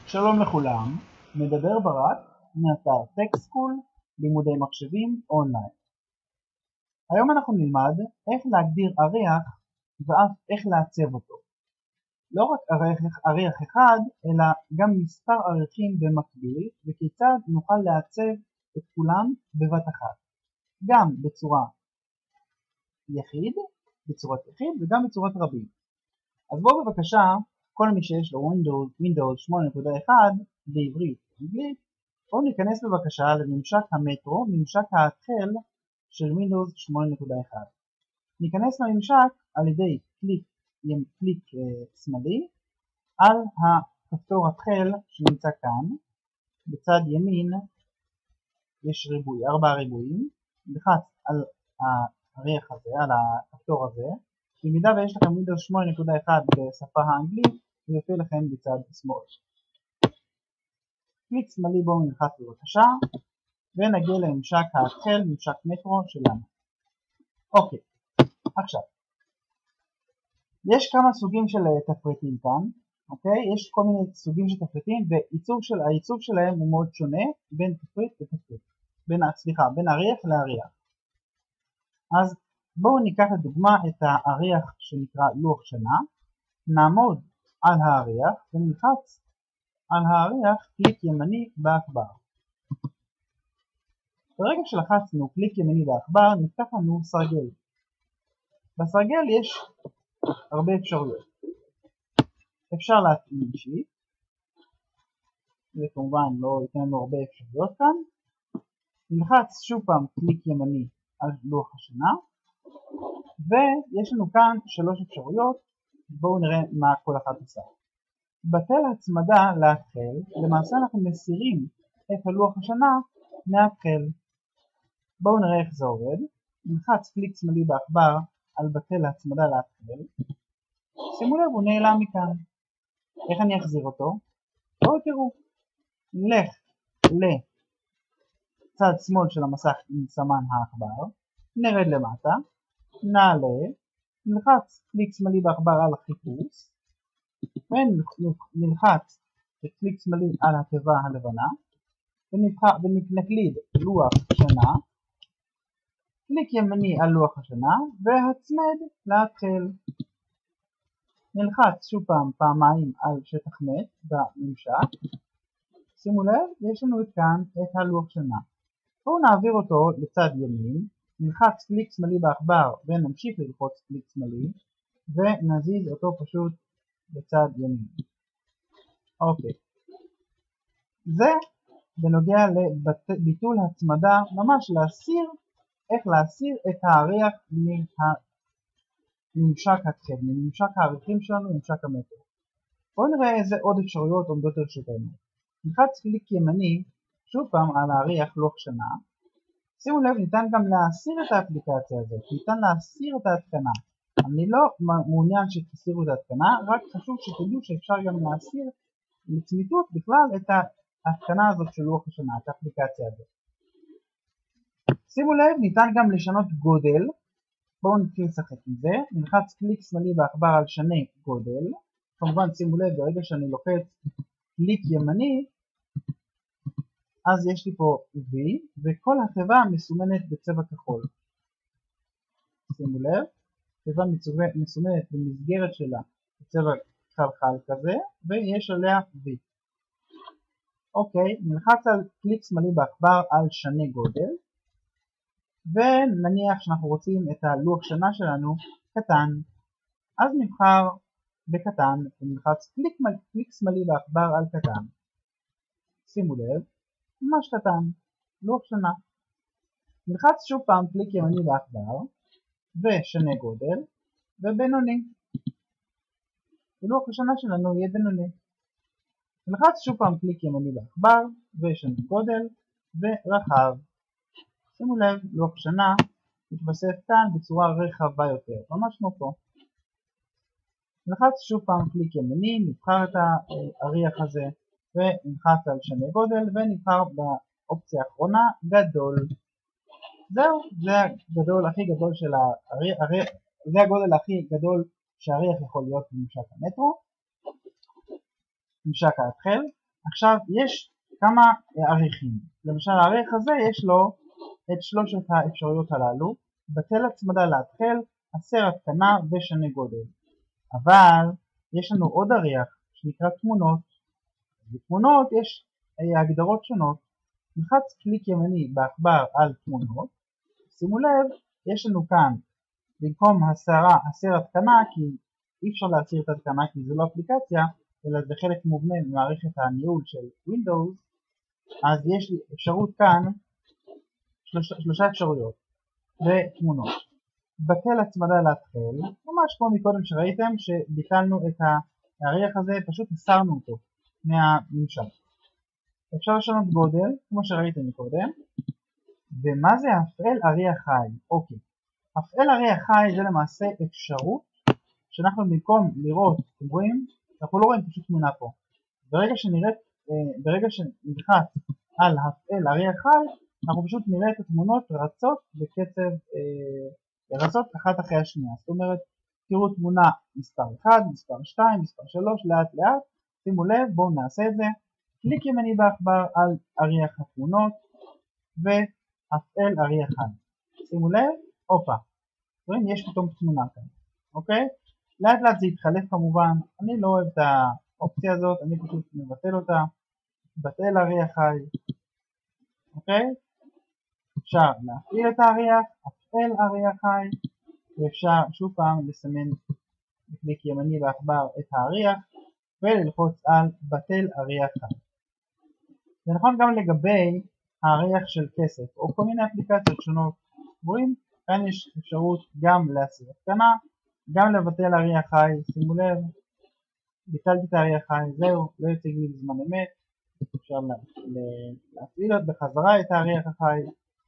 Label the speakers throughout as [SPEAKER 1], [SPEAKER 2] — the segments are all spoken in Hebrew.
[SPEAKER 1] שלום לכולם, מדבר ברק מאתר טקסקול, לימודי מחשבים אונליין. היום אנחנו נלמד איך להגדיר אריח ואף איך לעצב אותו. לא רק אריח אחד, אלא גם מספר אריחים במקביל, וכיצד נוכל לעצב את כולם בבת אחת, גם בצורת יחיד וגם בצורת רבים. אז בואו בבקשה, כל מי שיש לו Windows 8.1 בעברית ואנגלית, בואו ניכנס בבקשה לממשק המטרו, ממשק ההתחל של Windows 8.1. ניכנס לממשק על ידי קליק שמאלי על הכפתור התחל שנמצא כאן. בצד ימין יש ריבוי, 4 ריבועים. נלחץ על האריח הזה, על הכפתור הזה. במידה ויש לכם Windows 8.1 בשפה האנגלית, הוא יופיע לכם בצד שמאל. קליק שמאלי בואו נלחץ בבקשה, ונגיע לממשק ההתחל, ממשק מטרו שלנו. אוקיי, עכשיו, יש כמה סוגים של תפריטים כאן, אוקיי? יש כל מיני סוגים של תפריטים, והעיצוב שלהם הוא מאוד שונה בין תפריט לתפריט, בין אריח לאריח. אז בואו ניקח לדוגמה את האריח שנקרא לוח שנה, נעמוד על האריח ונלחץ על האריח קליק ימני בעכבר. ברגע שלחצנו קליק ימני בעכבר נפתח לנו סרגל. בסרגל יש הרבה אפשרויות. אפשר להתאים אישית, זה כמובן לא ייתן לנו הרבה אפשרויות כאן. נלחץ שוב פעם קליק ימני על לוח השנה, ויש לנו כאן 3 אפשרויות. בואו נראה מה כל אחת עושה. בטל הצמדה להתחל, למעשה אנחנו מסירים את הלוח השנה מהתחל. בואו נראה איך זה עובד. נלחץ קליק שמאלי בעכבר על בטל הצמדה להתחל. שימו לב, הוא נעלם מכאן. איך אני אחזיר אותו? בואו תראו. נלך לצד שמאל של המסך עם סמן העכבר, נרד למטה, נעלה, נלחץ קליק שמאלי בעכבר על החיפוש, ונלחץ קליק שמאלי על התיבה הלבנה, ונקליד לוח שנה, קליק ימני על לוח השנה, והצמד להתחל. נלחץ שוב פעמיים על שטח מת בממשק. שימו לב, יש לנו כאן את הלוח שנה. בואו נעביר אותו לצד ימין, נלחץ קליק שמאלי בעכבר ונמשיך ללחוץ קליק שמאלי, ונזיז אותו פשוט לצד ימין. אוקיי. זה בנוגע לביטול הצמדה, ממש איך להסיר את האריח מממשק התחל, מממשק האריחים שלנו, מממשק המטרו. בואו נראה איזה עוד אפשרויות עומדות לרשותנו. נלחץ קליק ימני שוב פעם על האריח לוח שנה. שימו לב, ניתן גם להסיר את האפליקציה הזאת, ניתן להסיר את ההתקנה. אני לא מעוניין שתסירו את ההתקנה, רק חשוב שתדעו שאפשר גם להסיר לצמיתות בכלל את ההתקנה הזאת של לוח השנה, את האפליקציה הזאת. שימו לב, ניתן גם לשנות גודל. בואו נתחיל לשחק עם זה. נלחץ קליק שמאלי בעכבר על שנה גודל. כמובן שימו לב, ברגע שאני לוחץ קליק ימני, אז יש לי פה V, וכל התיבה מסומנת בצבע כחול. שימו לב, תיבה מסומנת במסגרת שלה בצבע חלחל כזה, ויש עליה V. אוקיי, נלחץ על קליק שמאלי בעכבר על שנה גודל, ונניח שאנחנו רוצים את הלוח שנה שלנו קטן, אז נבחר בקטן, ונלחץ קליק שמאלי בעכבר על קטן. שימו לב, ממש קטן, לוח שנה. נלחץ שוב פעם קליק ימני בעכבר, ושנה גודל, ובינוני. ולוח השנה שלנו יהיה בינוני. נלחץ שוב פעם קליק ימני בעכבר, ושנה גודל, ורחב. שימו לב, לוח שנה מתווסף כאן בצורה רחבה יותר, ממש כמו פה. נלחץ שוב פעם קליק ימני, נבחר את האריח הזה, ונלחץ על שנה גודל, ונבחר באופציה האחרונה, גדול. זהו, זה הגודל הכי גדול של האריח, זה הגודל הכי גדול שהאריח יכול להיות בממשק המטרו. ממשק ההתחל. עכשיו יש כמה עריכים, למשל העריך הזה יש לו את שלושת האפשרויות הללו, בטל הצמדה להתחל, הסר התקנה ושנה גודל. אבל יש לנו עוד עריך שנקרא תמונות. בתמונות יש הגדרות שונות. נלחץ קליק ימני בעכבר על תמונות, שימו לב, יש לנו כאן במקום הסר התקנה, כי אי אפשר להסיר את התקנה כי זה לא אפליקציה, אלא זה חלק מובנה ממערכת הניהול של Windows, אז יש לי אפשרות כאן, שלושה אפשרויות ותמונות. בטל הצמדה להתחל, ממש כמו מקודם שראיתם שביטלנו את העריך הזה, פשוט הסרנו אותו מהממשק. אפשר לשנות גודל, כמו שראיתם מקודם. ומה זה הפעל עריך חי? אוקיי. הפעל עריך חי זה למעשה אפשרות שאנחנו במקום לראות, אתם רואים? אנחנו לא רואים פשוט תמונה פה. ברגע שנלחץ על הפעל עריך חי, אנחנו פשוט נראה את התמונות רצות בקצב, רצות אחת אחרי השנייה. זאת אומרת, תראו תמונה מספר 1, מספר 2, מספר 3, לאט לאט. שימו לב, בואו נעשה את זה. קליק ימני בעכבר על עריך התמונות והפעל עריך חי. שימו לב, הופה. רואים, יש פתאום תמונה כאן. אוקיי? לאט לאט זה יתחלף כמובן. אני לא אוהב את האופציה הזאת, אני פשוט מבטל אותה. בטל עריך חי. אוקיי? אפשר להפעיל את העריך, הפעל עריך חי, ואפשר שוב פעם לסמן בקליק ימני בעכבר את העריך וללחוץ על בטל עריך חי. זה נכון גם לגבי העריך של כסף או כל מיני אפליקציות שונות. רואים? כאן יש אפשרות גם להסיר התקנה, גם לבטל עריך חי. שימו לב, ביטלתי את העריך חי, זהו, לא יציג לי בזמן אמת. אפשר להפעיל בחזרה את העריך החי,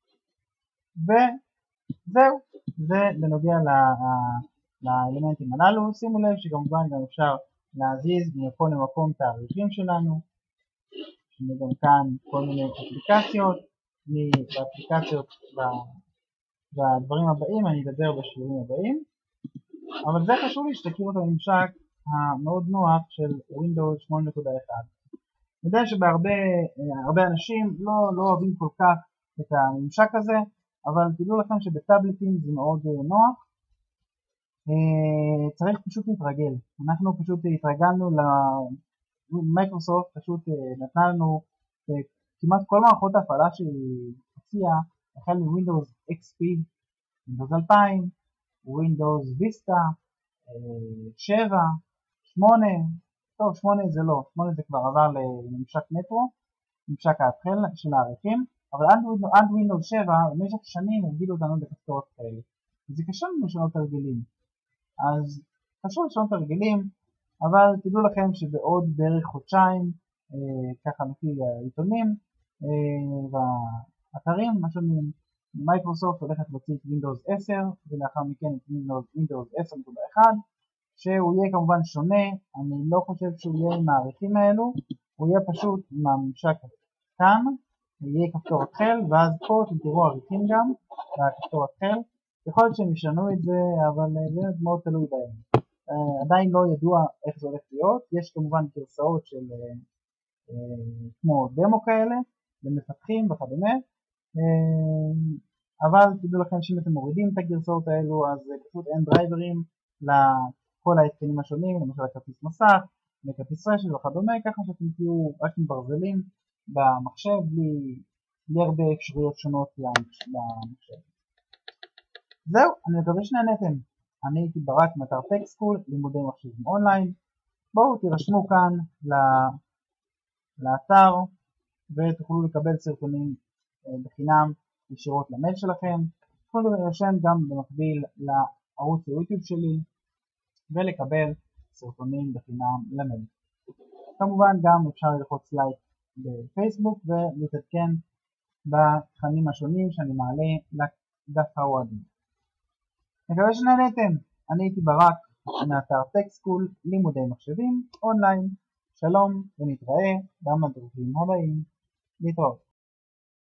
[SPEAKER 1] וזהו, זה בנוגע לאלמנטים הללו. שימו לב שכמובן גם אפשר להזיז ממקום למקום את העריכים שלנו. יש לנו גם כאן כל מיני אפליקציות, באפליקציות והדברים הבאים אני אדבר בשיעורים הבאים, אבל זה חשוב לי שתכירו את הממשק המאוד נוח של Windows 8.1. אני יודע שבהרבה אנשים לא אוהבים כל כך את הממשק הזה, אבל תדעו לכם שבטאבלטים זה מאוד נוח. צריך פשוט להתרגל. אנחנו פשוט התרגלנו למייקרוסופט, פשוט נתנה לנו כמעט כל מערכות ההפעלה שהיא הציעה, החל מווינדוס XP, ווינדוס 2000, ווינדוס ויסטה, 7, 8, טוב 8 זה לא, 8 זה כבר עבר לממשק מטרו, ממשק ההתחל של העריכים, אבל עד ווינדוס 7 במשך שנים הרגילו אותנו בכפתורות כאלה. זה קשה לנו לשנות הרגלים, אז חשוב לשנות הרגלים, אבל תדעו לכם שבעוד בערך חודשיים, ככה לפי העיתונים והאתרים השונים, מייקרוסופט הולכת להוציא את ווינדוס 10 ולאחר מכן את ווינדוס 10.1, שהוא יהיה כמובן שונה. אני לא חושב שהוא יהיה עם העריכים האלו, הוא יהיה פשוט עם הממשק כאן, יהיה כפתור התחל, ואז פה אתם תראו עריכים גם בכפתור התחל. יכול להיות שהם ישנו את זה, אבל זה מאוד תלוי בהם. עדיין לא ידוע איך זה הולך להיות. יש כמובן גרסאות של כמו דמו כאלה למפתחים וכדומה, אבל תדעו לכם שאם אתם מורידים את הגרסאות האלו אז פשוט אין דרייברים לכל ההתקנים השונים, למשל הכרטיס מסך, לכרטיס רשת וכדומה, ככה שאתם תהיו רק עם ברזלים במחשב בלי הרבה אפשרויות שונות למחשב. זהו, אני מקווה שנהנתם. אני הייתי ברק מאתר טקסקול, לימודי מחשבים אונליין. בואו תירשמו כאן לאתר ותוכלו לקבל סרטונים בחינם ישירות למייל שלכם. תוכלו להירשם גם במקביל לערוץ היוטיוב שלי ולקבל סרטונים בחינם למייל. כמובן גם אפשר ללחוץ לייק בפייסבוק ולהתעדכן בתכנים השונים שאני מעלה לדף האוהדים. מקווה שנהנתם. אני הייתי ברק מאתר טקסקול, לימודי מחשבים אונליין. שלום ונתראה במדריכים הבאים. להתראות.